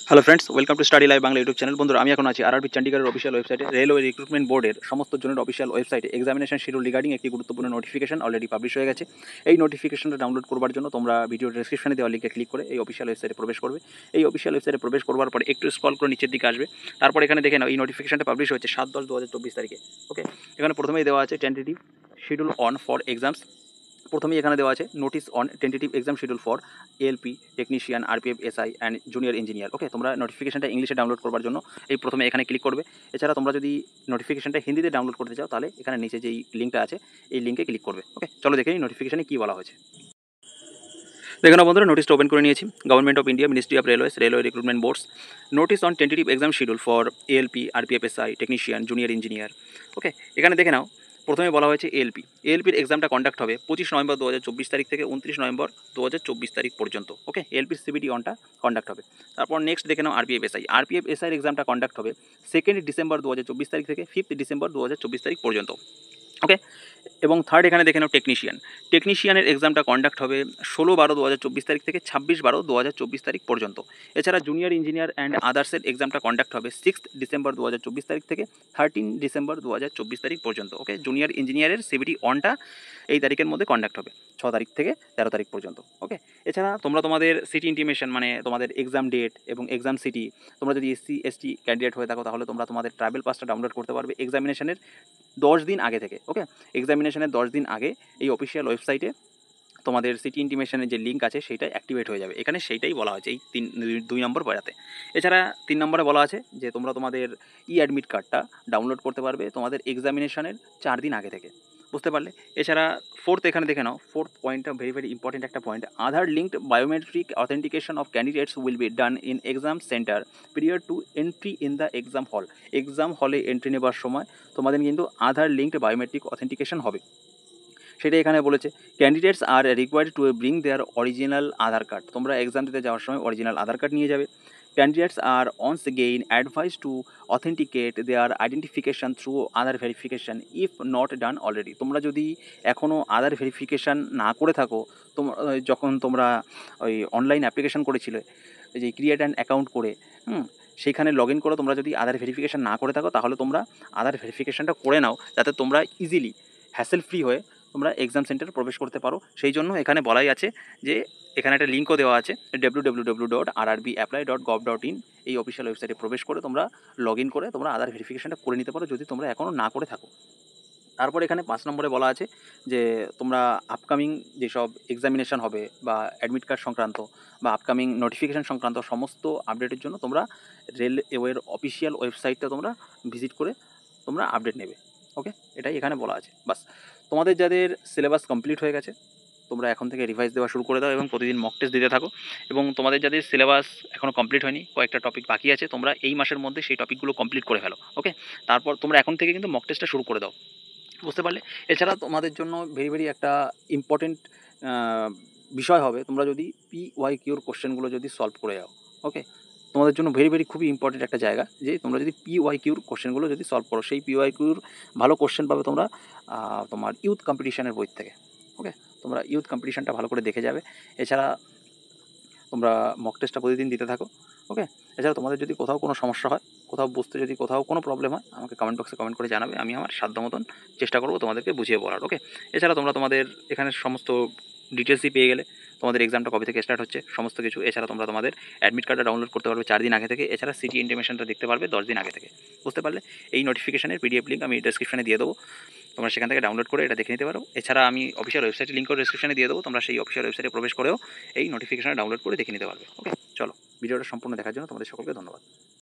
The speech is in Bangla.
Hello friends, welcome to study live Bangla YouTube channel. বন্ধুরা, আমি এখন আছি আরআরবি চণ্ডীগড়ের অফিসিয়াল ওয়েবসাইটে, রেলওয়ে রিক্রুটমেন্ট বোর্ডের সমস্ত জনের অফিসিয়াল ওয়েবসাইটে এক্সামিনেশন শিডিউল রিগার্ডিং একটি গুরুত্বপূর্ণ নোটিফিকেশন অলরেডি পাবলিশ হয়ে গেছে। এই নোটিফিকেশনটা ডাউনলোড করবার জন্য তোমরা ভিডিও ডেসক্রিপশনে দেওয়া লিঙ্কে ক্লিক করে এই অফিসিয়াল ওয়েবসাইটে প্রবেশ করবে। এই অফিসিয়াল ওয়েবসাইটে প্রবেশ করবার পর একটু স্ক্রল করে নিচের দিকে আসবে। তারপর এখানে দেখে নাও এই নোটিফিকেশনটা পাবলিশ হয়েছে 7/10/2024 তারিখে। ওকে, এখানে প্রথমেই দেওয়া আছে tentative schedule on for exams. প্রথমেই এখানে দেওয়া আছে notice on tentative exam schedule for ALP technician, RPF, SI and junior engineer. Okay, তোমরা নোটিফিকেশনটা ইংলিশে ডাউনলোড করবার জন্য এই প্রথমে এখানে ক্লিক করবে। এছাড়া তোমরা যদি নোটিফিকেশনটা হিন্দিতে ডাউনলোড করতে চাও তাহলে এখানে নিচে যেই লিঙ্কটা আছে এই লিঙ্কে ক্লিক করবে। ওকে, চলো দেখে নিই নোটিফিকেশনে কী বলা হয়েছে। দেখে নাও বন্ধুরা, নোটিসটা ওপেন করে নিয়েছি। Government of India, ministry of railways, railway recruitment boards, notice on tentative exam schedule for ALP, RPF, SI, technician, junior engineer. Okay, এখানে দেখে নাও প্রথমে বলা হয়েছে এএলপির এক্সামটা কন্ডাক্ট হবে 25 নভেম্বর 2024 তারিখ থেকে 29 নভেম্বর 2024 তারিখ পর্যন্ত। ওকে, এএলপির সিবিটি অনটা কন্ডাক্ট হবে। তারপর নেক্সট দেখে নাও আরপিএফ এসআইয়ের এক্সামটা কন্ডাক্ট হবে 2 ডিসেম্বর 2024 তারিখ থেকে 5 ডিসেম্বর 2024 তারিখ পর্যন্ত। ওকে, এবং থার্ড এখানে দেখে নাও টেকনিশিয়ানের এক্সামটা কন্ডাক্ট হবে 16/12/2024 তারিখ থেকে 26/12/2024 তারিখ পর্যন্ত। এছাড়া জুনিয়র ইঞ্জিনিয়ার অ্যান্ড আদার্সের এক্সামটা কন্ডাক্ট হবে 6 ডিসেম্বর 2024 তারিখ থেকে 13 ডিসেম্বর 2024 তারিখ পর্যন্ত। ওকে, জুনিয়র ইঞ্জিনিয়ারের সিবিটি অনটা এই তারিখের মধ্যে কন্ডাক্ট হবে 6 তারিখ থেকে 13 তারিখ পর্যন্ত। ওকে, এছাড়া তোমরা তোমাদের সিটি ইন্টিমেশন মানে তোমাদের এক্সাম ডেট এবং এক্সাম সিটি, তোমরা যদি এসসি এসটি ক্যান্ডিডেট হয়ে থাকো তাহলে তোমরা তোমাদের ট্রাভেল পাসটা ডাউনলোড করতে পারবে এক্সামিনেশনের 10 দিন আগে থেকে। ওকে, এক্সামিনেশনের 10 দিন আগে এই অফিসিয়াল ওয়েবসাইটে তোমাদের সিটি ইন্টিমেশনের যে লিঙ্ক আছে সেইটা অ্যাক্টিভেট হয়ে যাবে। এখানে সেইটাই বলা হয়েছে এই 2 নম্বর পড়াতে। এছাড়া 3 নম্বরে বলা আছে যে তোমরা তোমাদের অ্যাডমিট কার্ডটা ডাউনলোড করতে পারবে তোমাদের এক্সামিনেশনের 4 দিন আগে থেকে। বুঝতে পারলে? এছাড়া ফোর্থ এখানে দেখে নাও, ফোর্থ পয়েন্টটা ভেরি ইম্পর্টেন্ট একটা point. Aadhaar linked biometric authentication of candidates will be done in exam centre period to entry in the exam hall. Exam হলে এন্ট্রি নেবার সময় তোমাদের কিন্তু আধার লিঙ্কড বায়োমেট্রিক অথেন্টিকেশন হবে, সেটাই এখানে বলেছে। Candidates are required to bring their original Aadhaar card. তোমরা এক্সাম দিতে যাওয়ার সময় অরিজিনাল আধার কার্ড নিয়ে যাবে। Candidates are once advised to authenticate their identification through Aadhaar verification if not done already. তোমরা যদি এখনও আধার ভেরিফিকেশান না করে থাকো, যখন তোমরা ওই অনলাইন অ্যাপ্লিকেশান করেছিলে যে ক্রিয়েট অ্যান অ্যাকাউন্ট করে, সেইখানে লগ ইন করে তোমরা যদি আধার ভেরিফিকেশান না করে থাকো তাহলে তোমরা আধার ভেরিফিকেশানটা করে নাও, যাতে তোমরা ইজিলি হ্যাসেল ফ্রি হয়ে তোমরা এক্সাম সেন্টারে প্রবেশ করতে পারো। সেই জন্য এখানে বলাই আছে যে এখানে একটা লিঙ্কও দেওয়া আছে www.rrbapply.gov.in। এই অফিসিয়াল ওয়েবসাইটে প্রবেশ করে তোমরা লগ ইন করে তোমরা আধার ভেরিফিকেশানটা করে নিতে পারো যদি তোমরা এখনও না করে থাকো। তারপর এখানে 5 নম্বরে বলা আছে যে তোমরা আপকামিং যেসব এক্সামিনেশান হবে বা অ্যাডমিট কার্ড সংক্রান্ত বা আপকামিং নোটিফিকেশান সংক্রান্ত সমস্ত আপডেটের জন্য তোমরা রেলওয়ের অফিসিয়াল ওয়েবসাইটটা তোমরা ভিজিট করে তোমরা আপডেট নেবে। ওকে, এটাই এখানে বলা আছে। বাস, তোমাদের যাদের সিলেবাস কমপ্লিট হয়ে গেছে তোমরা এখন থেকে রিভাইজ দেওয়া শুরু করে দাও এবং প্রতিদিন মক টেস্ট দিতে থাকো। এবং তোমাদের যাদের সিলেবাস এখনও কমপ্লিট হয়নি, কয়েকটা টপিক বাকি আছে, তোমরা এই মাসের মধ্যে সেই টপিকগুলো কমপ্লিট করে ফেলো। ওকে, তারপর তোমরা এখন থেকে কিন্তু মক টেস্টটা শুরু করে দাও। বুঝতে পারলে? এছাড়া তোমাদের জন্য ভেরি একটা ইম্পর্টেন্ট বিষয় হবে তোমরা যদি PYQর কোশ্চেনগুলো যদি সলভ করে যাও। ওকে, তোমাদের জন্য ভেরি খুবই ইম্পর্টেন্ট একটা জায়গা যে তোমরা যদি PYQর কোশ্চেনগুলো যদি সলভ করো, সেই PYQর ভালো কোশ্চেন পাবে তোমরা তোমার ইউথ কম্পিটিশনের বই থেকে। ওকে, তোমরা ইউথ কম্পিটিশনটা ভালো করে দেখে যাবে। এছাড়া তোমরা মক টেস্টটা প্রতিদিন দিতে থাকো। ওকে, এছাড়া তোমাদের যদি কোথাও কোনো সমস্যা হয়, কোথাও বুঝতে যদি কোথাও কোনো প্রবলেম হয়, আমাকে কমেন্ট বক্সে কমেন্ট করে জানাবে। আমি আমার সাধ্য মতন চেষ্টা করবো তোমাদেরকে বুঝিয়ে বলার। ওকে, এছাড়া তোমরা তোমাদের এখানে সমস্ত ডিটেলসই পেয়ে গেলে, তোমাদের এক্সামটা কবে থেকে স্টার্ট হচ্ছে সমস্ত কিছু। এছাড়া তোমরা তোমাদের অ্যাডমিট কার্ডটা ডাউনলোড করতে পারবে 4 দিন আগে থেকে। এছাড়া সিটি ইন্টিমেশনটা দেখতে পারবে 10 দিন আগে থেকে। বুঝতে পারলে? এই নোটিফিকেশনের PDF লিঙ্ক আমি ডেসক্রিপশনে দিয়ে দেবো, তোমরা সেখান থেকে ডাউনলোড করে এটা দেখে নিতে পারো। এছাড়া আমি অফিসিয়াল ওয়েবসাইটের লিঙ্কও ডেসক্রিপশনে দিয়ে দেবো, তোমরা সেই অফিসিয়াল ওয়েবসাইটে প্রবেশ করেও এই নোটিফিকেশনটা ডাউনলোড করে দেখে নিতে পারবে। ওকে, চলো, ভিডিওটা সম্পূর্ণ দেখার জন্য তোমাদের সকলকে ধন্যবাদ।